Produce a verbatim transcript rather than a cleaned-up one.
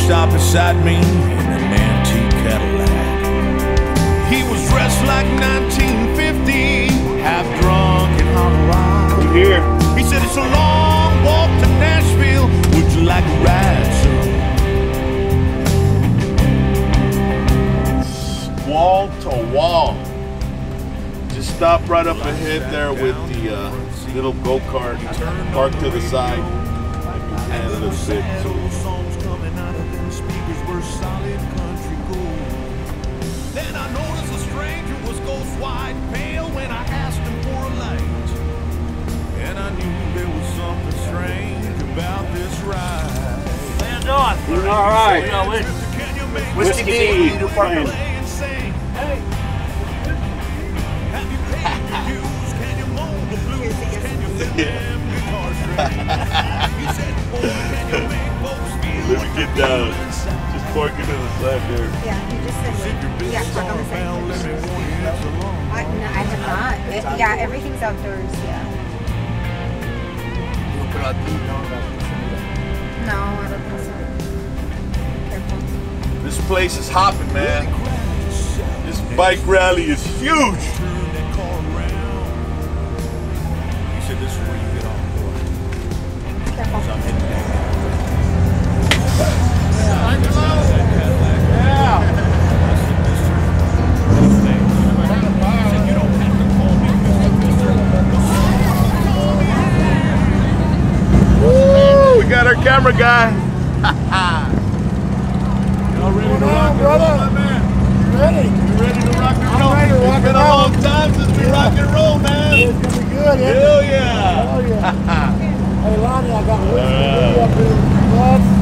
stopped beside me in an antique Cadillac. He was dressed like nineteen fifty, half drunk and hollow eyed. I'm here. He said, it's a long walk to Nashville. Would you like a ride, son? Wall to wall. Just stop right up ahead there with the uh, little go-kart parked to the side. And a little bit too. Then I noticed a stranger was ghost white pale when I asked him for a light. And I knew there was something strange about this ride. How you doing? Doing all right. You know, whis Whiskey D, you're playing. Hey. Have you paid your dues? Can you moan the blues? Can you fill them guitar strings? You said, boy, can you make folks feel? Let me get down. Just park it to the side there. Yeah, you just said yeah, park on the side. I, no, I have not. It, yeah, everything's outdoors, yeah. No, I don't think so. Careful. This place is hopping, man. This bike rally is huge. He said, this is where you get off, boy. Careful. So I'm hitting that. Woo, we got our camera guy. Y'all ready to rock and roll, my man? You ready? You ready to rock and roll? I'm ready to rock It's been and a roll. long time since we rock and roll, man. It's gonna be good, isn't it? Hell yeah. Oh yeah. Hey Lonnie, I got whiskey Uh. up here. What?